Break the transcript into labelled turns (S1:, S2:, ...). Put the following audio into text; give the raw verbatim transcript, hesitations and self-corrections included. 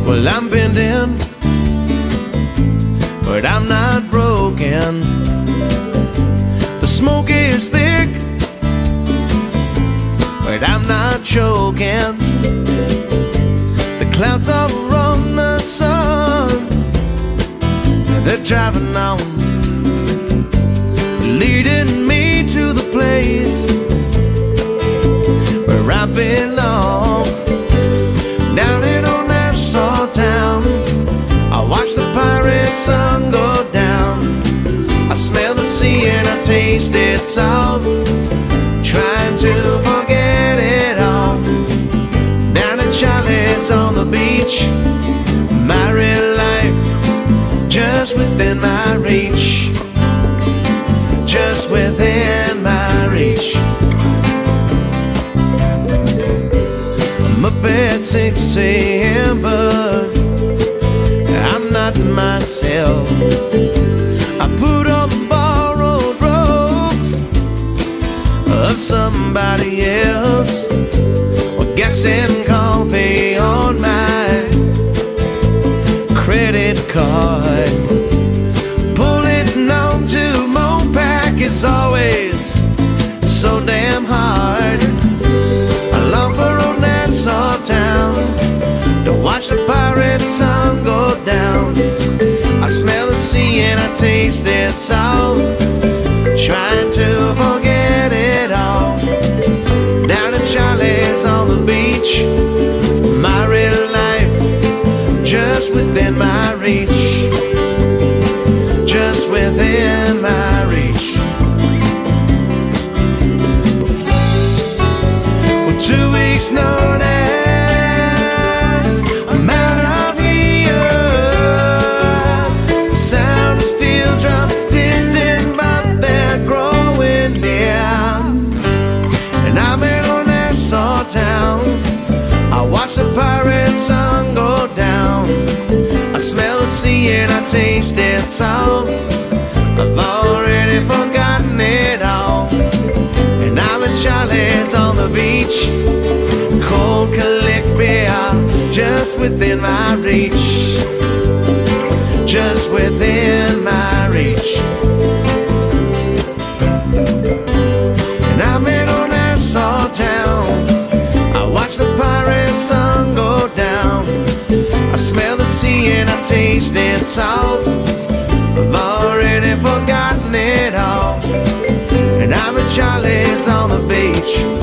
S1: Well, I'm bending, but I'm not broken. The smoke is thick, but I'm not choking. The clouds are on the sun, and they're driving on, leading me to the place where I belong. Down in old Nassau town, I watch the pirate sun go down. I smell the sea and I taste its salt, trying to forget it all. Down at Charlie's on the beach, my real life just within my reach, just within my reach. I'm up at six A M but I'm not myself. I put on the borrowed robes of somebody else, or gas and coffee on my credit card. Pulling on to Mopac is always so damn hard. I long for old Nassau town to watch the pirate sun go down. I smell the sea and I taste its salt, trying to forget it all. Down at Charlie's on the beach, my real life just within my reach, just within my reach. Well, two weeks notice, I'm out of here. The sound of steel drums distant, but they're growing near. And I'm in old Nassau town, I watch the pirate sun go down. I smell the sea and I taste its salt, I've already forgotten it all. And I'm at Charlie's on the beach, cold California just within my reach, just within my reach. And I'm in old Nassau town, I watch the pirate sun go down. I smell the sea and I taste its salt, I've already forgotten it all. And I'm at Charlie's on the beach,